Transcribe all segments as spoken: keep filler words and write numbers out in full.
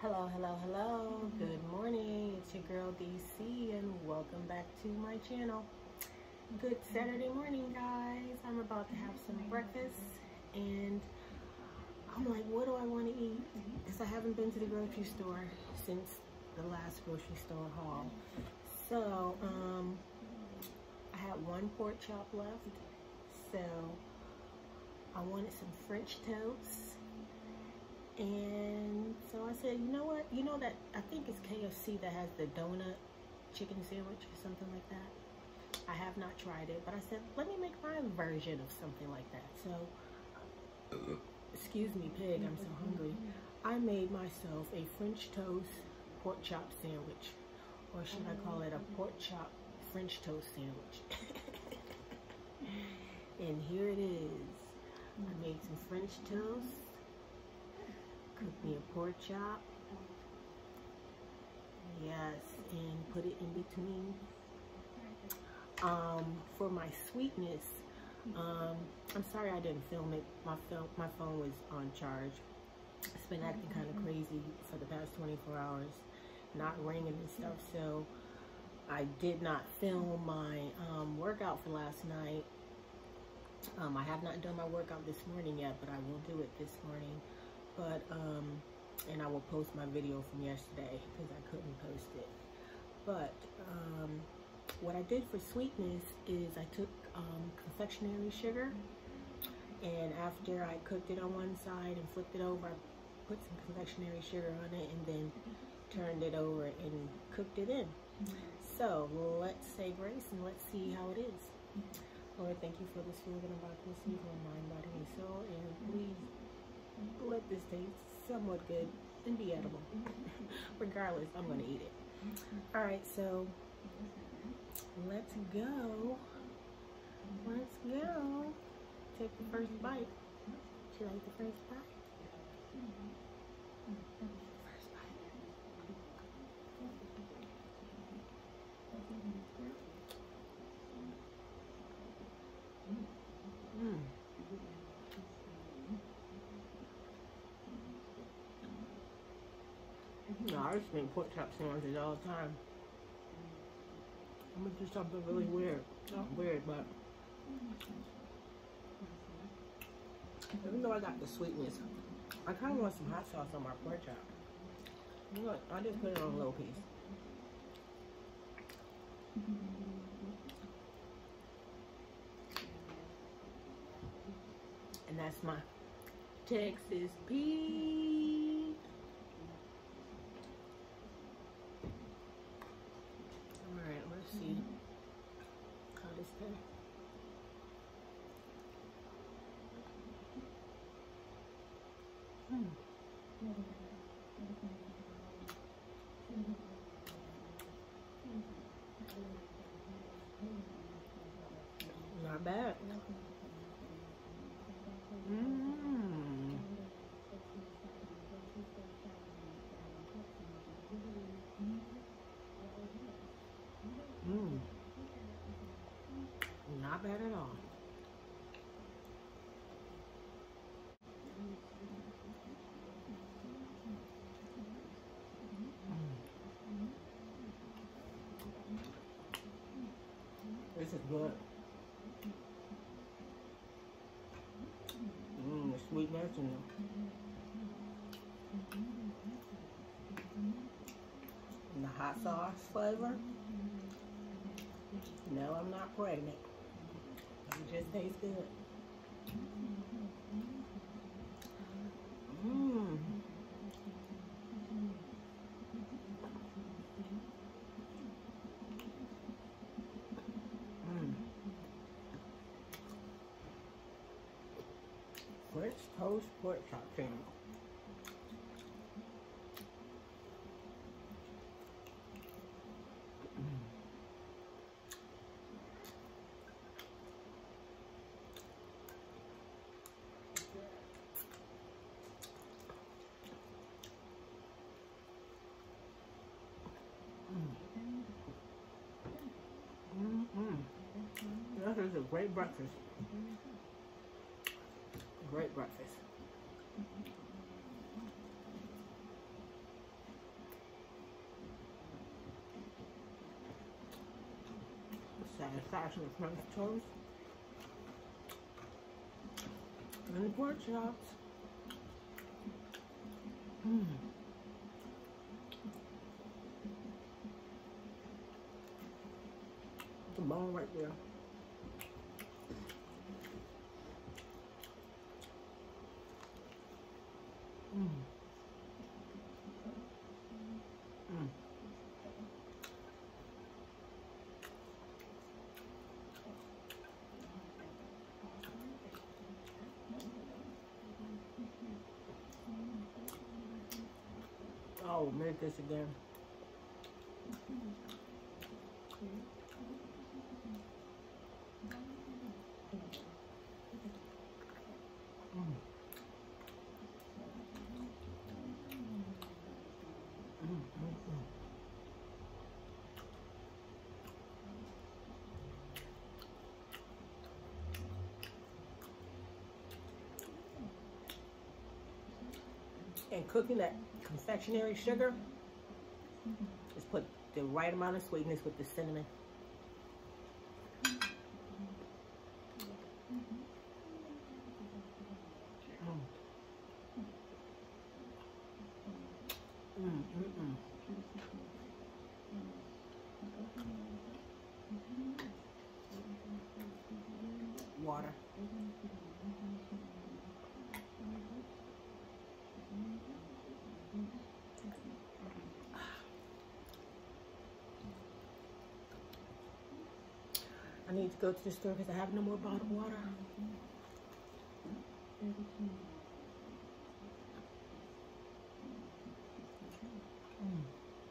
Hello, hello, hello. Good morning. It's your girl D C and welcome back to my channel. Good Saturday morning, guys. I'm about to have some breakfast and I'm like, what do I want to eat? Because I haven't been to the grocery store since the last grocery store haul. So, um, I had one pork chop left. So, I wanted some French toast. And so I said, you know what? You know that, I think it's K F C that has the donut chicken sandwich or something like that. I have not tried it, but I said, let me make my version of something like that. So, excuse me, pig, I'm so hungry. I made myself a French toast pork chop sandwich. Or should I call it a pork chop French toast sandwich? And here it is. I made some French toast. Cook me a pork chop. Yes, and put it in between. Um, for my sweetness, um, I'm sorry I didn't film it. My phone, my phone was on charge. It's been acting kind of crazy for the past twenty-four hours, not ringing and stuff. So I did not film my um, workout for last night. Um, I have not done my workout this morning yet, but I will do it this morning. But, um, and I will post my video from yesterday because I couldn't post it. But, um, what I did for sweetness is I took, um, confectionery sugar, and after I cooked it on one side and flipped it over, I put some confectionery sugar on it and then turned it over and cooked it in. So, let's say grace and let's see how it is. Lord, thank you for this food that I'm about to receive from mind, body, and soul, and please let this taste somewhat good and be edible. Regardless, I'm gonna eat it. All right, so let's go. Let's go. Take the first bite. Should I eat the first bite? First bite. Mmm. No, I just make pork chop sandwiches all the time. I'm gonna do something really weird. Not weird, but even though I got the sweetness, I kind of want some hot sauce on my pork chop. You know what? I just put it on a little piece. And that's my Texas Pete. Alright, let's see how this tastes. Hmm. Not bad. Mmm. Mmm. Not bad at all. Mm. This is good. Mmm, the sweetness and the, and the hot sauce flavor. No, I'm not pregnant. It just tastes good. Mmm. Mmm. French toast pork chop sandwich. Mm-hmm. This is a great breakfast. Great breakfast. satisfaction of French toast and the pork chops. Mm. The bone right there. Mm. Mm. Oh, make this again. Mm. Mm, mm, mm. And cooking that confectionery sugar, just put the right amount of sweetness with the cinnamon. Mm. Mm, mm, mm. Water. I need to go to the store because I have no more bottled water. Mm.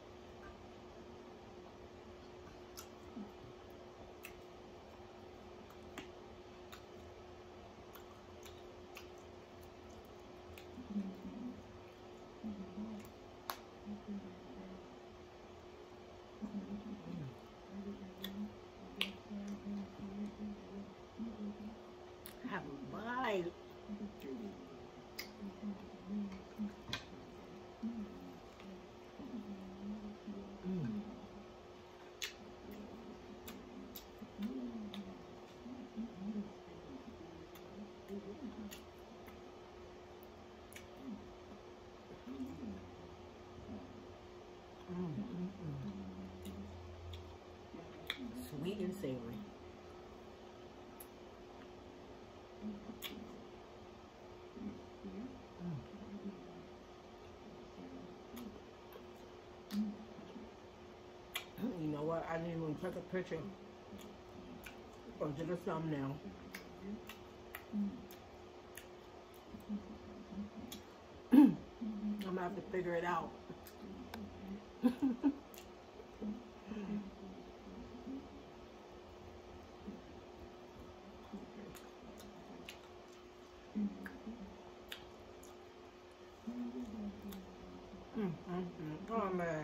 Have a bite. Mm. Mm, mm, mm. Sweet and savory. Mm. You know what? I didn't even take a picture or did a thumbnail. I'm gonna have to figure it out. Mm, mm, mm. Oh man.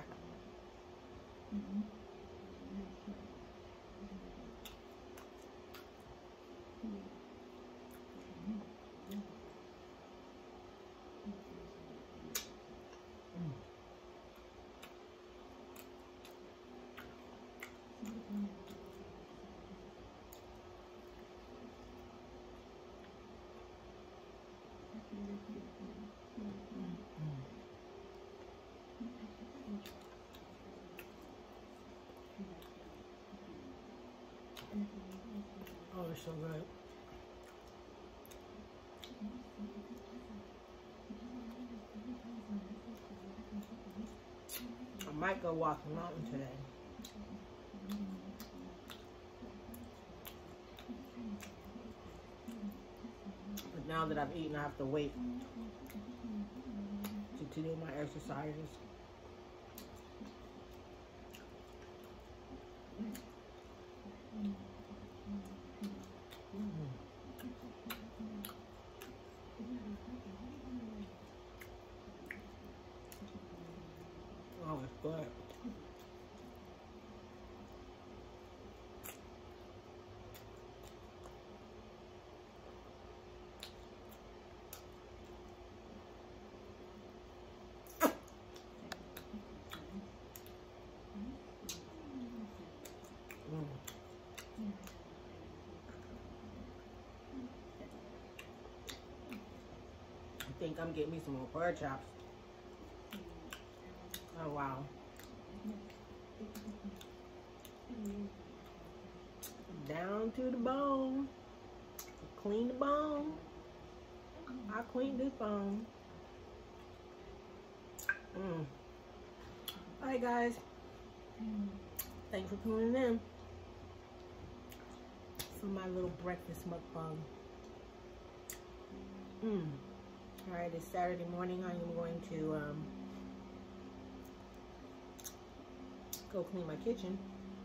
Oh, it's so good. I might go walk the mountain today. But now that I've eaten, I have to wait to, to do my exercises. Oh, it's good. Mm. think I'm getting me some more pork chops. Oh, wow. Down to the bone. Clean the bone. I cleaned this bone. Mm. Alright, guys. Thanks for tuning in for my little breakfast mukbang. Mm. Alright, it's Saturday morning. I am going to um, go clean my kitchen.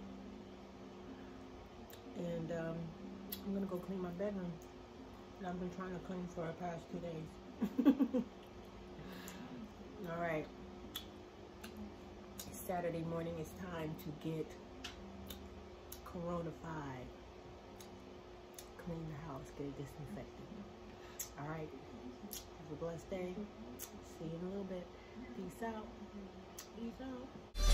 And um, I'm going to go clean my bedroom that I've been trying to clean for the past two days. Alright. Saturday morning, it's time to get corona-fied. Clean the house, get it disinfected. Alright. Have a blessed day. See you in a little bit. Peace out. Peace out.